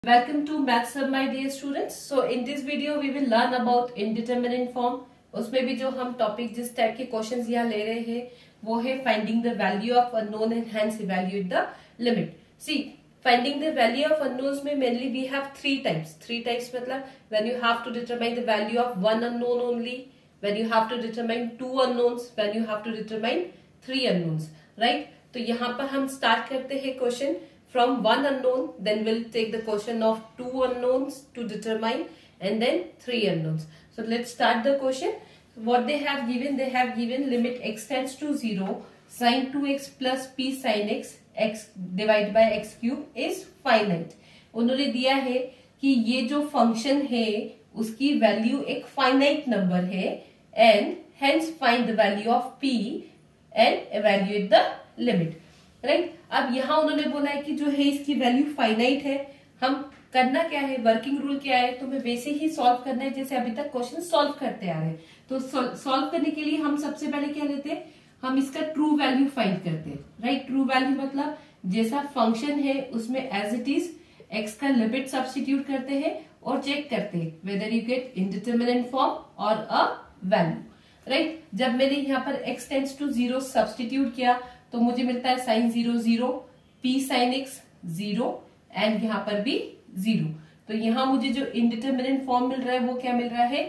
Welcome to Maths Hub, my dear students. So in this video we will learn about indeterminate form. उसमें भी जो हम topic जिस type के questions यहाँ ले रहे हैं वो है finding the value of unknown and hence evaluate the limit. See finding the value of unknowns में mainly we have three types मतलब when you have to determine the value of one unknown only, when you have to determine two unknowns, when you have to determine three unknowns, right. तो यहाँ पर हम start करते हैं question from one unknown, then we'll take the question of two unknowns to determine and then three unknowns. So let's start the question. What they have given limit x tends to 0 sin 2x plus p sin x divided by x cube is finite. उन्होंने दिया है कि ये जो function है उसकी value एक finite number है and hence find the value of p and evaluate the limit. Right. अब यहाँ उन्होंने बोला है कि जो है इसकी वैल्यू फाइनाइट है. हम करना क्या है, वर्किंग रूल क्या है, तो हमें वैसे ही सॉल्व करना है जैसे अभी तक क्वेश्चन सॉल्व करते आ रहे हैं. तो सॉल्व करने के लिए हम सबसे पहले क्या लेते हैं, हम इसका ट्रू वैल्यू फाइंड करते हैं. राइट. ट्रू वैल्यू मतलब जैसा फंक्शन है उसमें एज इट इज एक्स का लिमिट सब्स्टिट्यूट करते हैं और चेक करते हैं whether you get indeterminate form और अ वैल्यू. राइट. जब मैंने यहाँ पर एक्स टेंड्स टू 0 सब्स्टिट्यूट किया तो मुझे मिलता है sine 0 0, p sine x 0 and यहाँ पर भी 0. तो यहाँ मुझे जो इंडिटरमिनेंट फॉर्म मिल रहा है वो क्या मिल रहा है,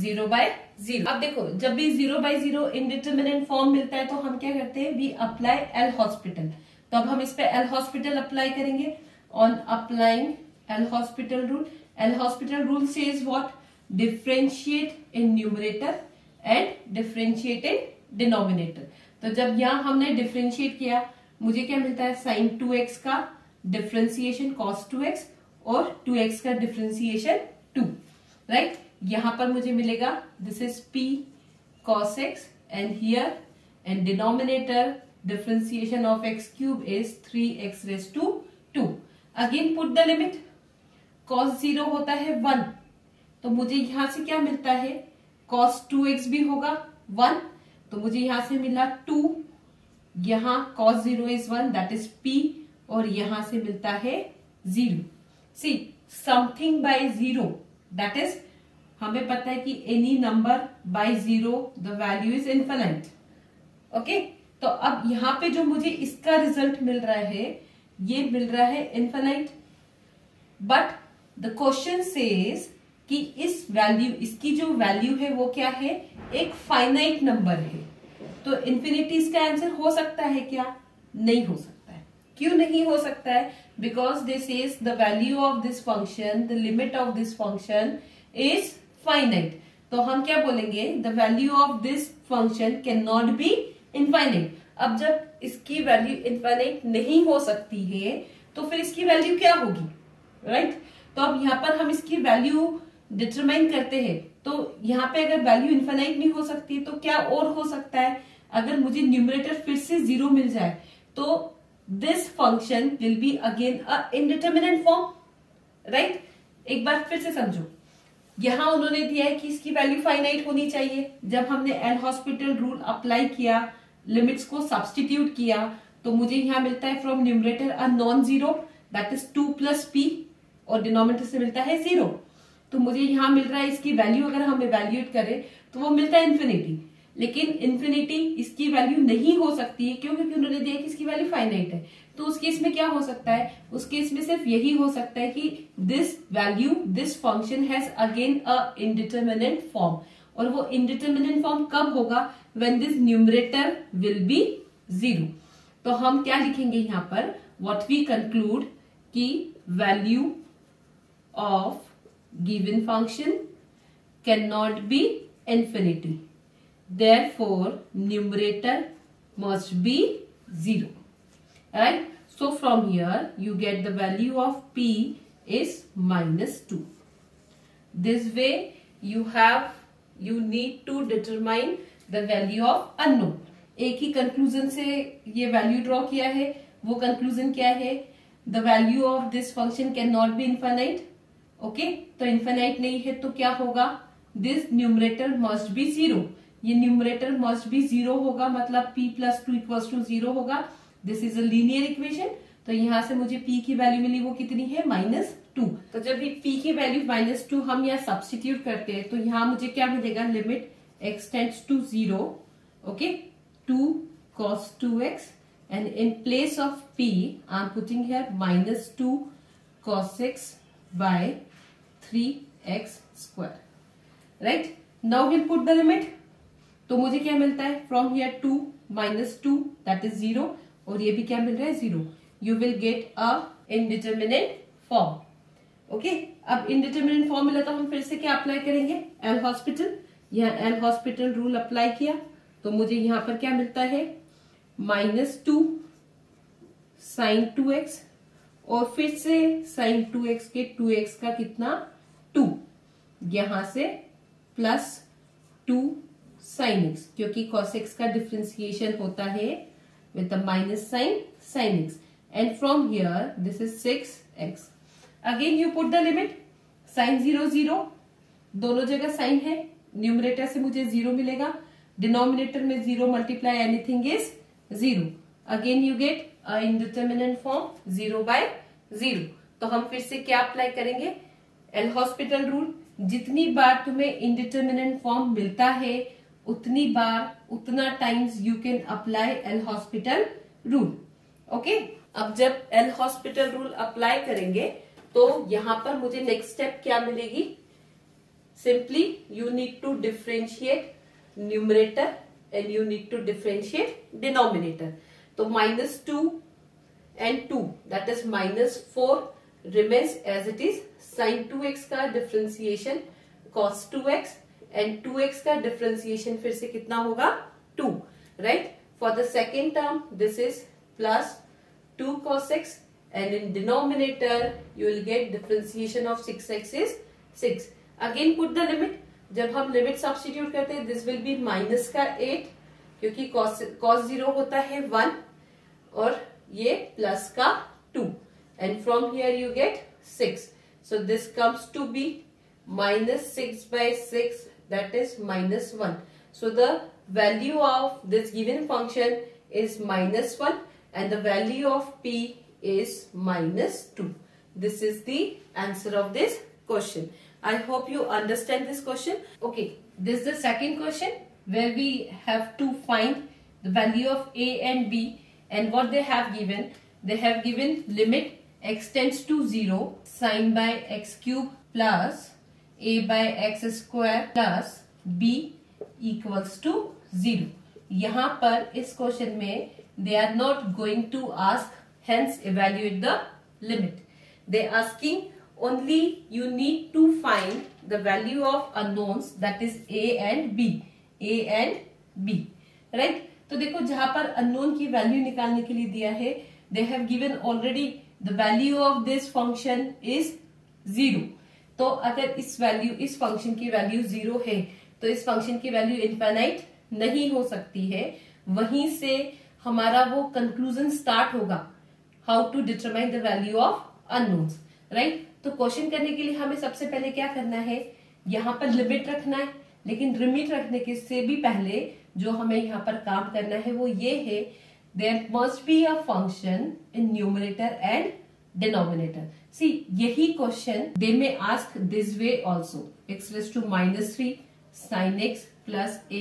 0/0. अब देखो जब भी 0/0 इंडिटरमिनेंट फॉर्म मिलता है तो हम क्या करते हैं, वी अप्लाई एल हॉस्पिटल. तो अब हम इस पे एल हॉस्पिटल अप्लाई करेंगे. On applying L hospital rule, L hospital rule says what, differentiate in numerator and differentiate in denominator. तो जब यहाँ हमने डिफरेंशिएट किया मुझे क्या मिलता है, साइन 2x का डिफरेंशिएशन कॉस 2x और 2x का डिफरेंशिएशन 2. राइट. यहाँ पर मुझे मिलेगा this is p cos x and here and denominator differentiation of x cube is 3x raised to 2. Again put the limit, cos 0 होता है 1, तो मुझे यहां से क्या मिलता है, cos 2x भी होगा 1, तो मुझे यहां से मिला 2, यहां cos 0 is 1 that is p और यहां से मिलता है 0. See something by 0 that is, हमें पता है कि any number by 0 the value is infinite. Okay. तो अब यहां पे जो मुझे इसका रिजल्ट मिल रहा है ये मिल रहा है infinite, but the question says कि इस वैल्यू, इसकी जो वैल्यू है वो क्या है, एक फाइनाइट नंबर है. तो इन्फिनिटी इसका आंसर हो सकता है क्या, नहीं हो सकता है. क्यों नहीं हो सकता है, because this is the value of this function, the limit of this function is finite. तो हम क्या बोलेंगे, the value of this function can not be infinite. अब जब इसकी वैल्यू इनफाइनाइट नहीं हो सकती है तो फिर इसकी वैल्यू क्या होगी, राइट. तो अब यहाँ पर हम इसकी वैल्यू डिटरमाइन करते हैं. तो यहाँ पे अगर वैल्यू इनफाइनाइट नहीं हो सकती तो क्या और हो सकता है, अगर मुझे न्यूमरेटर फिर से 0 मिल जाए तो this function will be again a indeterminate form. Right. एक बार फिर से समझो, यहां उन्होंने दिया है कि इसकी वैल्यू फाइनाइट होनी चाहिए. जब हमने एल हॉस्पिटल रूल अप्लाई किया, लिमिट्स को सब्स्टिट्यूट किया, तो मुझे यहाँ मिलता है from numerator a non zero that is 2 + p और डिनोमिनेटर से मिलता है 0. तो मुझे यहाँ मिल रहा है इसकी वैल्यू अगर हम इवैल्यूएट करें तो वो मिलता है इन्फिनिटी. लेकिन इन्फिनिटी इसकी वैल्यू नहीं हो सकती है, क्यों, क्योंकि उन्होंने दिया कि इसकी वैल्यू फाइनाइट है. तो उस केस में क्या हो सकता है, उस केस में सिर्फ यही हो सकता है कि this value, this function has again a indeterminate form. और वो इनडिटरमिनेंट फॉर्म कब होगा, when this numerator will be 0. तो हम क्या लिखेंगे यहाँ पर, व्हाट वी कंक्लूड कि value of given function cannot be infinity, therefore numerator must be 0. Right. So from here you get the value of p is -2. This way you need to determine the value of unknown. एक ही conclusion से ये value draw किया है. वो conclusion क्या है, the value of this function cannot be infinite. ओके. तो इन्फिनाइट नहीं है तो क्या होगा, दिस न्यूमरेटर मस्ट बी 0. ये न्यूमरेटर मस्ट बी 0 होगा, मतलब p + 2 = 0 होगा. This is a linear equation. तो यहां से मुझे p की वैल्यू मिली, वो कितनी है, 2। तो जब भी p की वैल्यू -2 हम यहाँ सब्स्टिट्यूट करते हैं तो यहाँ मुझे क्या मिलेगा, limit x tends to 0, okay, 2 cos 2x and in place of p I am putting here -2 cos x by 3x square, right? Now we'll put the limit. तो मुझे क्या मिलता है, फ्रॉम हियर 2 -2 दैट इज 0 और ये भी क्या मिल रहा है 0. You will get a indeterminate form. Okay, अब इनडिटर्मिनेट फॉर्म मिला तो हम फिर से क्या अप्लाई करेंगे, एल हॉस्पिटल. यहाँ एल हॉस्पिटल रूल अप्लाई किया तो मुझे यहाँ पर क्या मिलता है, -2 sin 2x और फिर से sin 2x के 2x का कितना 2, यहां से +2 sin x, क्योंकि cos x का डिफ्रेंसिएशन होता है with the minus sign sin x, and from here this is 6x. Again you put the limit, sin 0 0, दोनों जगह साइन है, न्यूमरेटर से मुझे 0 मिलेगा, डिनोमिनेटर में 0 multiply anything is 0. Again you get a indeterminate form 0/0. तो हम फिर से क्या अप्लाई करेंगे, एल हॉस्पिटल रूल. जितनी बार तुम्हें इनडिटर्मिनेट फॉर्म मिलता है उतनी बार उतना times you can apply L hospital rule. Okay, अब जब एल हॉस्पिटल रूल अप्लाई करेंगे तो यहां पर मुझे नेक्स्ट स्टेप क्या मिलेगी, simply you need to differentiate numerator and you need to differentiate denominator. तो -2 and 2 that is -4 remains as it is. sin 2x का differentiation cos 2x and 2x का डिफरेंशिएशन फिर से कितना होगा 2, right? For the second term this is plus 2 cos x and in denominator you will get differentiation of 6x is 6. Again put the limit. जब हम limit substitute करते हैं this will be minus का 8 क्योंकि cos 0 होता है 1 और ये प्लस का 2 and from here you get 6. So this comes to be -6/6, that is -1. So the value of this given function is -1 and the value of p is -2. This is the answer of this question. I hope you understand this question. Okay, this is the second question where we have to find the value of a and b, and what they have given. They have given limit x tends to 0 sin by x cube plus a by x square plus b equals to 0. यहाँ पर इस question में they are not going to ask, hence evaluate the limit. They asking only you need to find the value of unknowns, that is a and b, a and b, right? तो देखो जहां पर unknown की value निकालने के लिए दिया है, they have given already the value of this function is 0. तो अगर इस फंक्शन की वैल्यू 0 है तो इस फंक्शन की वैल्यू इनफाइनाइट नहीं हो सकती है. वहीं से हमारा वो कंक्लूजन स्टार्ट होगा, how to determine the value of unknowns, right? तो क्वेश्चन करने के लिए हमें सबसे पहले क्या करना है, यहाँ पर लिमिट रखना है. लेकिन लिमिट रखने के से भी पहले जो हमें यहाँ पर काम करना है वो ये है, there must be a function in numerator and denominator. See यही question they may ask this way also, x⁻³ sin x plus a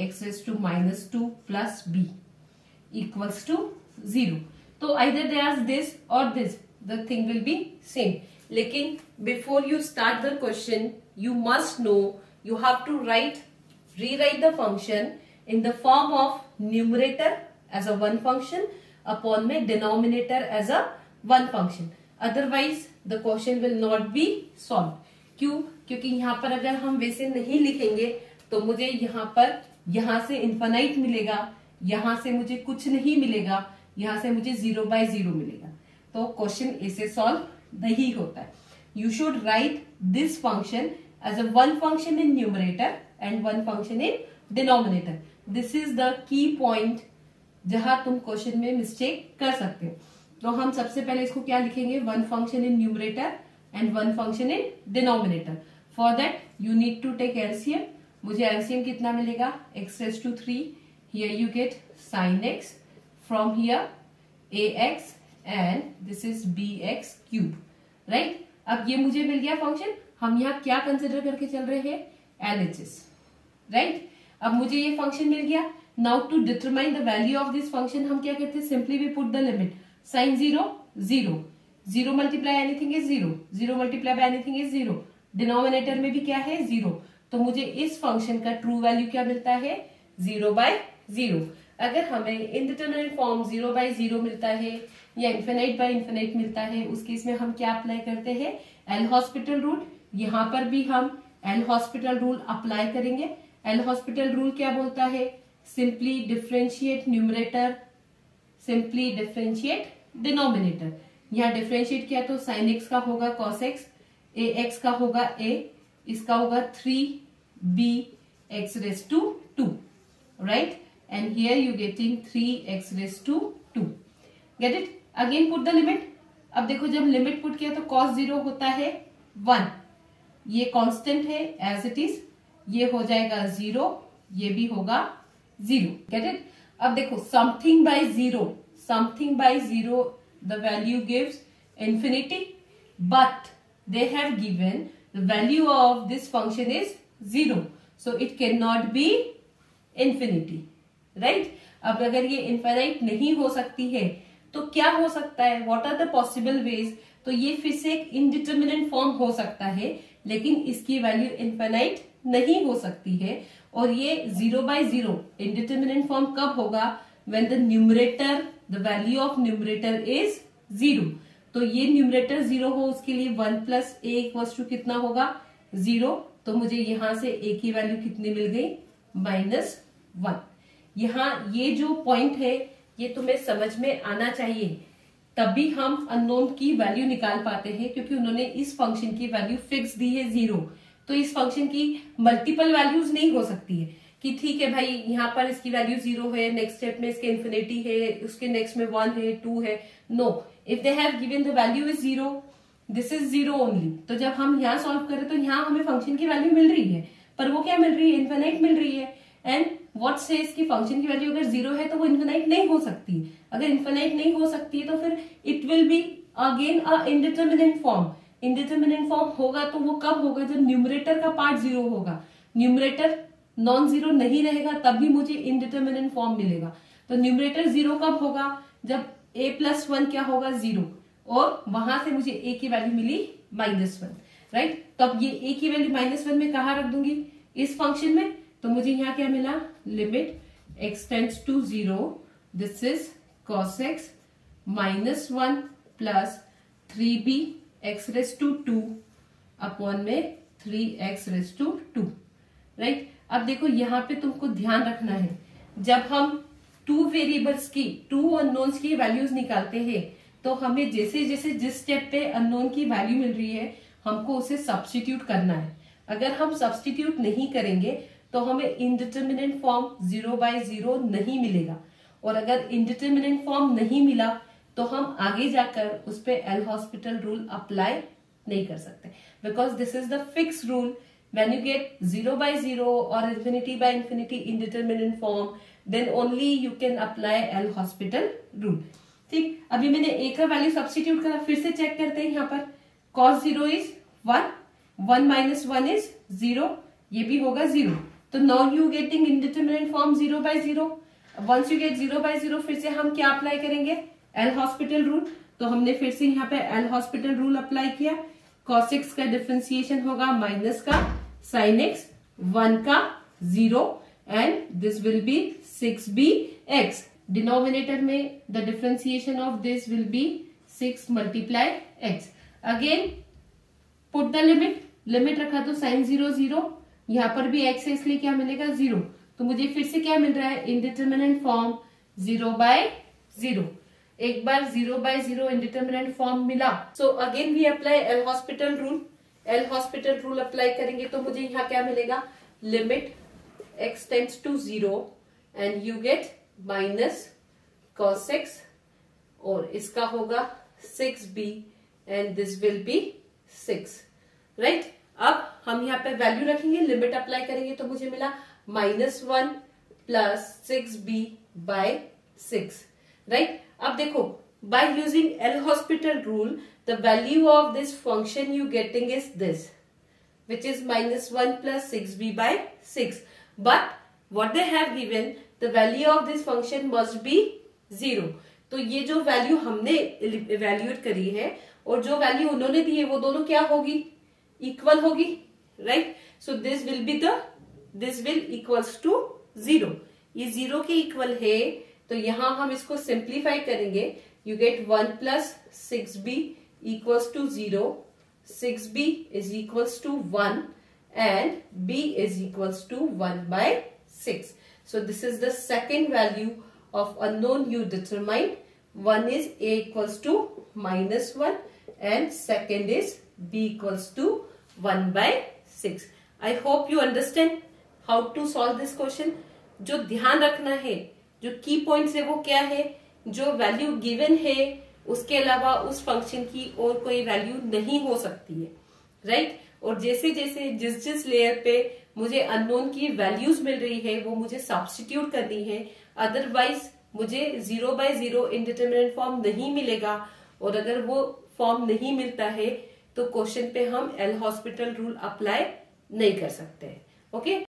x⁻² plus b equals to 0. तो either they ask this or this, the thing will be same. लेकिन before you start the question you must know, you have to rewrite the function in the form of numerator as a one function upon में denominator as a one function. Otherwise the question will not be solved. क्यों? क्योंकि यहाँ पर अगर हम वैसे नहीं लिखेंगे तो मुझे यहाँ से इन्फानाइट मिलेगा, यहाँ से मुझे कुछ नहीं मिलेगा, यहाँ से मुझे 0/0 मिलेगा. तो क्वेश्चन ऐसे सॉल्व नहीं होता है. You should write this function as a one function in numerator and one function in denominator. This is the key point जहां तुम क्वेश्चन में मिस्टेक कर सकते हो. तो हम सबसे पहले इसको क्या लिखेंगे, one function in numerator and one function in denominator. For that you need to take LCM. मुझे एलसीएम कितना मिलेगा, x⁻³ here you get sin x, from here ax and this is bx cube, right? अब ये मुझे मिल गया function, हम यहाँ क्या कंसिडर करके चल रहे हैं, LHS, राइट। अब मुझे ये फंक्शन मिल गया। Now to determine the value of this function हम क्या कहते हैं, simply we put the limit sine 0 0, 0 multiply anything is 0, 0 multiply by anything is 0, denominator में भी क्या है 0, तो मुझे इस फंक्शन का ट्रू वैल्यू क्या मिलता है 0/0। अगर हमें इनडिटरमिनेट फॉर्म 0/0 मिलता है या इन्फिनाइट बाय इन्फिनाइट मिलता है, उस केस में हम क्या अप्लाई करते हैं, एल हॉस्पिटल रूल। यहाँ पर भी हम एल हॉस्पिटल रूल अप्लाई करेंगे। एल हॉस्पिटल रूल क्या बोलता है, simply differentiate numerator, simply differentiate denominator. यहाँ डिफरेंशिएट किया तो साइन एक्स का होगा कॉस एक्स, ए एक्स का होगा ए, इसका होगा 3b(x raised to 2), right? And here you getting 3x raised to 2. Get it? Again put the limit. अब देखो जब लिमिट पुट किया तो cos 0 होता है 1, ये कांस्टेंट है एज इट इज, ये हो जाएगा 0, ये भी होगा 0। Get it? अब देखो something by 0, something by 0 the value gives infinity, but they have given the value of this function is 0, so it cannot be infinity, right? अब अगर ये इनफाइनाइट नहीं हो सकती है तो क्या हो सकता है, what are the possible ways? तो ये फिर से एक इनडिटरमिनेट फॉर्म हो सकता है, लेकिन इसकी वैल्यू इनफाइनाइट नहीं हो सकती है। और ये 0/0 इनडिटरमिनेट फॉर्म कब होगा, when the numerator, the value of numerator is 0। तो ये न्यूमरेटर 0 हो, उसके लिए 1 + a = कितना होगा 0, तो मुझे यहां से a की वैल्यू कितनी मिल गई -1। यहाँ ये जो पॉइंट है ये तुम्हें समझ में आना चाहिए, तभी हम अननोन की वैल्यू निकाल पाते हैं, क्योंकि उन्होंने इस फंक्शन की वैल्यू फिक्स दी है 0। तो इस फंक्शन की मल्टीपल वैल्यूज नहीं हो सकती है कि ठीक है भाई यहाँ पर इसकी वैल्यू 0 है, नेक्स्ट स्टेप में इसके इन्फिनिटी है, उसके नेक्स्ट में 1 है, 2 है। No, if they have given the value is 0, this is 0 only. तो जब हम यहाँ सॉल्व करें तो यहाँ हमें फंक्शन की वैल्यू मिल रही है, पर वो क्या मिल रही है, इन्फिनाइट मिल रही है। एंड व्हाट सेज कि फंक्शन की वैल्यू अगर 0 है तो वो इन्फिनाइट नहीं हो सकती। अगर इन्फिनाइट नहीं हो सकती है तो फिर it will be again a indeterminate form. Indeterminate form होगा तो वो कब होगा, जब न्यूमरेटर का पार्ट 0 होगा, न्यूमरेटर नॉन 0 नहीं रहेगा, तभी मुझे इनडिटरमिनेट फॉर्म मिलेगा। तो न्यूमरेटर 0 कब होगा, जब a + 1 क्या होगा 0, और वहां से मुझे a की वैल्यू मिली -1, राइट। तो अब ये a की वैल्यू -1 में कहाँ रख दूंगी, इस फंक्शन में। तो मुझे यहाँ क्या मिला, limit x tends to 0, this is cos x -1 + 3b(x raised to 2) upon में 3x raised to 2, राइट। अब देखो यहाँ पे तुमको ध्यान रखना है, जब हम 2 वेरिएबल्स की, 2 अननोन्स की वैल्यूज निकालते हैं, तो हमें जैसे जैसे जिस स्टेप पे अननोन की वैल्यू मिल रही है हमको उसे सब्स्टिट्यूट करना है। अगर हम सब्स्टिट्यूट नहीं करेंगे तो हमें इनडिटरमिनेट फॉर्म 0/0 नहीं मिलेगा, और अगर इनडिटरमिनेट फॉर्म नहीं मिला तो हम आगे जाकर उस पे एल हॉस्पिटल रूल अप्लाई नहीं कर सकते, because this is the fix rule. When you get 0/0 or infinity indeterminate form, then only you can apply L Hospital rule। ठीक, अभी मैंने a का वैल्यू सब्स्टिट्यूट करा, फिर से चेक करते हैं। यहाँ पर cos 0 is 1, 1 - 1 is 0, ये भी होगा 0। तो now you getting indeterminate form 0/0। Once you get 0/0, फिर से हम क्या अप्लाई करेंगे, L Hospital रूल। तो हमने फिर से यहाँ पे L Hospital रूल अप्लाई किया। cos x का डिफरेंशिएशन होगा माइनस का sin x, 1 का 0, and this will be 6bx। Denominator में the differentiation of this will be 6 × x। Again put the limit, limit रखा तो sin 0 0, यहाँ पर भी x है इसलिए क्या मिलेगा 0। तो मुझे फिर से क्या मिल रहा है, इनडिटरमिनेट फॉर्म 0/0। एक बार 0/0 इंडिटरमिनेट फॉर्म मिला, so again we apply L hospital rule. L hospital rule apply करेंगे तो मुझे यहाँ क्या मिलेगा, limit x tends to 0 and you get -cos x, और इसका होगा 6b and this will be 6, right. अब हम यहाँ पे वैल्यू रखेंगे, लिमिट अप्लाई करेंगे तो मुझे मिला -1 + 6b/6, राइट। अब देखो by using L'Hospital rule, the value of this function you getting is this, which is -1 plus 6b by 6. But what they have given, the value of this function must be 0. तो ये जो value हमने evaluate करी है और जो value उन्होंने दी है वो दोनों क्या होगी, इक्वल होगी, right. So this will equals to 0. ये 0 के इक्वल है, तो यहां हम इसको सिंप्लीफाई करेंगे. You get 1 plus 6b equals to 0, 6b is equals to 1 and b is equals to 1 by 6. So this is the second value of unknown you determined. One is a equals to -1 and second is b equals to 1 by 6. I hope you understand how to solve this question. जो ध्यान रखना है, जो की points है वो क्या है, जो वैल्यू गिवन है उसके अलावा उस फंक्शन की और कोई वैल्यू नहीं हो सकती है, राइट. और जैसे जैसे जिस लेयर पे मुझे अननोन की वैल्यूज मिल रही है वो मुझे सब्स्टिट्यूट करनी है, अदरवाइज मुझे 0 by 0 इंडिटरमिनेट फॉर्म नहीं मिलेगा. और अगर वो फॉर्म नहीं मिलता है तो क्वेश्चन पे हम L'Hospital रूल अप्लाई नहीं कर सकते. ओके.